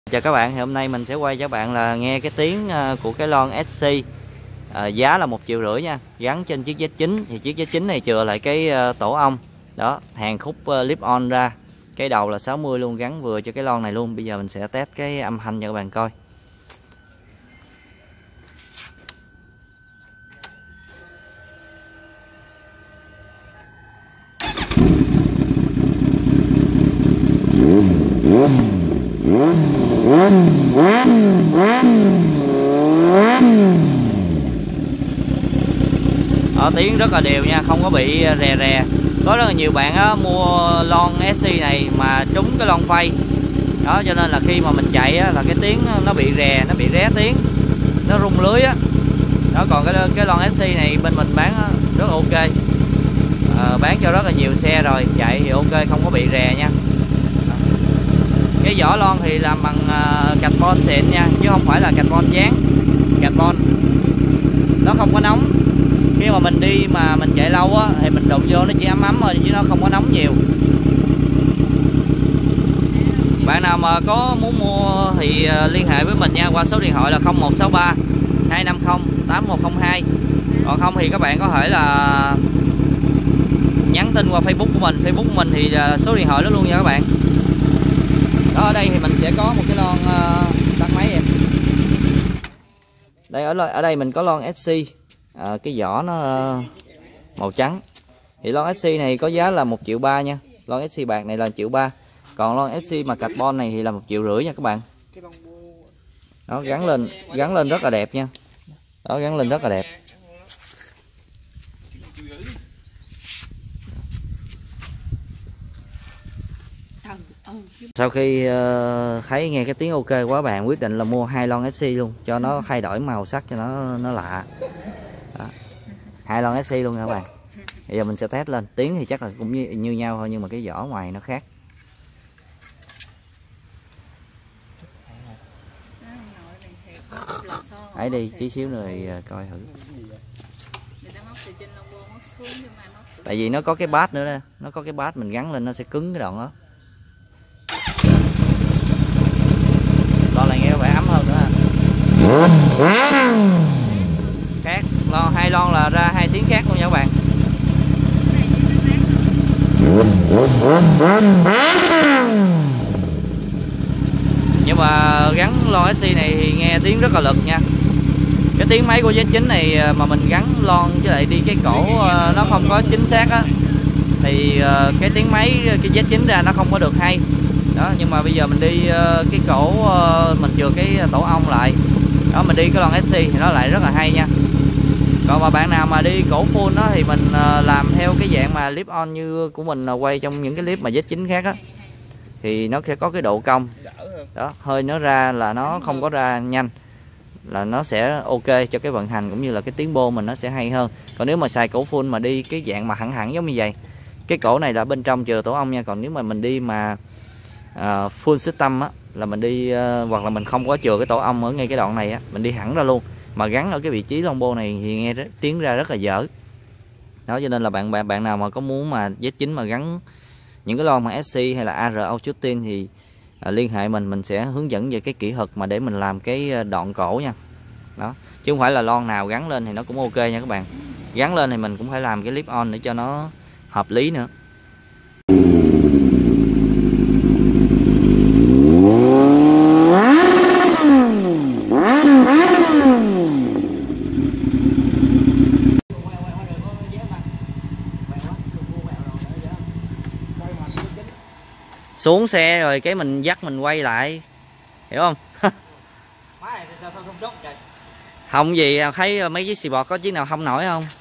Chào các bạn, thì hôm nay mình sẽ quay cho các bạn là nghe cái tiếng của cái lon SC. Giá là 1,5 triệu nha, gắn trên chiếc Z9. Thì chiếc Z9 này chừa lại cái tổ ong đó, hàng khúc clip on ra, cái đầu là 60 luôn, gắn vừa cho cái lon này luôn. Bây giờ mình sẽ test cái âm thanh cho các bạn coi. Tiếng rất là đều nha, không có bị rè rè. Có rất là nhiều bạn á, mua lon SC này mà trúng cái lon phay đó, cho nên là khi mà mình chạy á, là cái tiếng nó bị rè, nó bị ré tiếng, nó rung lưới á đó. Còn cái lon SC này bên mình bán á, rất là ok, bán cho rất là nhiều xe rồi, chạy thì ok, không có bị rè nha. Cái vỏ lon thì làm bằng carbon xịn nha, chứ không phải là carbon dán. Carbon nó không có nóng. Khi mà mình đi mà mình chạy lâu á, thì mình đụng vô nó chỉ ấm ấm thôi, chứ nó không có nóng nhiều. Bạn nào mà có muốn mua thì liên hệ với mình nha, qua số điện thoại là 0163 250 8102. Còn không thì các bạn có thể là nhắn tin qua Facebook của mình. Facebook của mình thì số điện thoại đó luôn nha các bạn. Đó, ở đây thì mình sẽ có một cái lon tắt máy em. Đây, ở đây mình có lon SC. Cái vỏ nó màu trắng. Thì lon SC này có giá là 1,3 triệu nha. Lon SC bạc này là 1,3 triệu. Còn lon SC mà carbon này thì là 1,5 triệu nha các bạn. Đó, gắn lên rất là đẹp nha. Đó, gắn lên rất là đẹp. Sau khi thấy nghe cái tiếng ok quá, bạn quyết định là mua 2 lon SC luôn, cho nó thay đổi màu sắc cho nó lạ. Đó. 2 lon SC luôn nha các bạn. Bây giờ mình sẽ test lên. Tiếng thì chắc là cũng như nhau thôi, nhưng mà cái vỏ ngoài nó khác. Hãy đi tí xíu rồi coi thử. Tại vì nó có cái bát nữa đó. Nó có cái bát mình gắn lên nó sẽ cứng cái đoạn đó. Lon này nghe có vẻ ấm hơn nữa ha. Khác, hai lon là ra 2 tiếng khác luôn nha các bạn. Nhưng mà gắn lon SC này thì nghe tiếng rất là lực nha. Cái tiếng máy của Z9 này mà mình gắn lon với lại đi cái cổ nó không có chính xác á, thì cái tiếng máy cái Z9 ra nó không có được hay. Đó, nhưng mà bây giờ mình đi cái cổ mình chừa cái tổ ong lại. Đó, mình đi cái lon SC thì nó lại rất là hay nha. Còn mà bạn nào mà đi cổ full đó thì mình làm theo cái dạng mà clip on như của mình quay trong những cái clip mà Z9 khác á, thì nó sẽ có cái độ cong. Đó, hơi nó ra là nó không có ra nhanh, là nó sẽ ok cho cái vận hành cũng như là cái tiếng bô mình nó sẽ hay hơn. Còn nếu mà xài cổ full mà đi cái dạng mà hẳn giống như vậy, cái cổ này là bên trong chừa tổ ong nha. Còn nếu mà mình đi mà full system á, là mình đi hoặc là mình không có chừa cái tổ ong ở ngay cái đoạn này á, mình đi hẳn ra luôn mà gắn ở cái vị trí lon bô này thì nghe tiếng ra rất là dở. Đó, cho nên là bạn nào mà có muốn mà Z9 mà gắn những cái lon mà SC hay là AR Auto-Tune thì liên hệ mình sẽ hướng dẫn về cái kỹ thuật mà để mình làm cái đoạn cổ nha. Đó, chứ không phải là lon nào gắn lên thì nó cũng ok nha các bạn. Gắn lên thì mình cũng phải làm cái clip on để cho nó hợp lý nữa. Xuống xe rồi cái mình dắt mình quay lại, hiểu không? Không gì, thấy mấy chiếc xì bọt có chiếc nào không nổi không?